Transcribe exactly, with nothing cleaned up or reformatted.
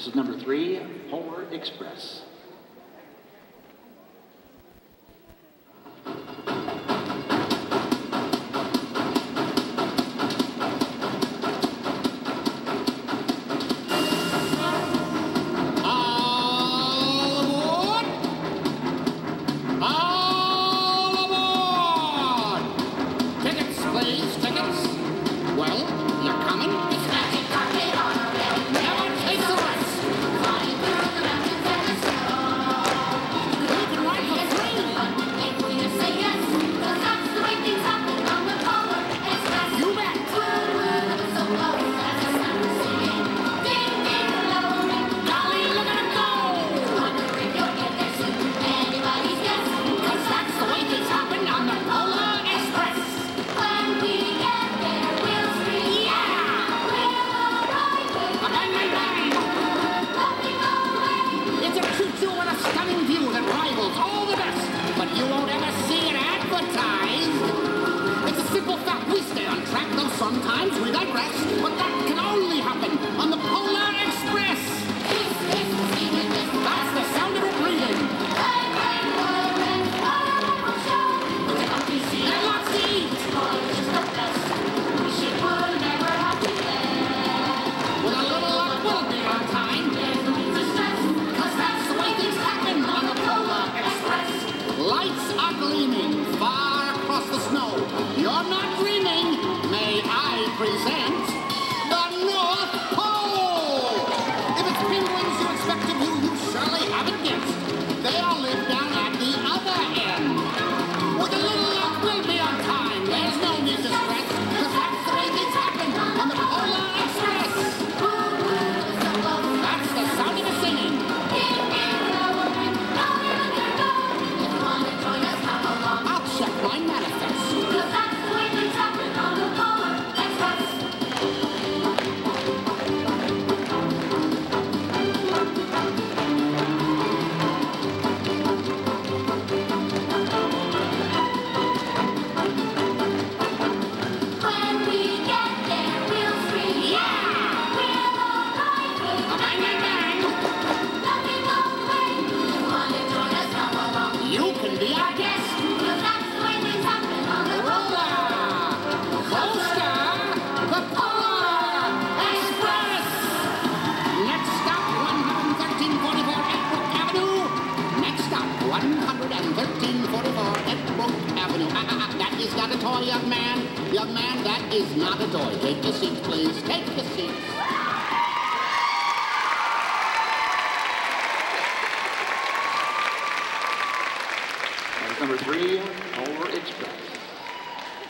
This is number three, Polar Express. Sometimes we digress, but that can only happen on the Polar Express. That's the sound of it breathing. And lots to eat. With a little luck, we'll be on time. Because that's the way things happen on the Polar Express. Lights are gleaming far across the snow. You're not dreaming. May I present the North Pole! If it's penguins you expect of you, you surely haven't guessed. They all live down at the other end. With a little luck, we'll be on time. There's no need to stress, because that's the way things happen on the Polar Express. That's the sound of the singing. I'll check my manifest. Young man, young man, that is not a toy. Take your seat, please. Take your seat. Number three, Polar Express.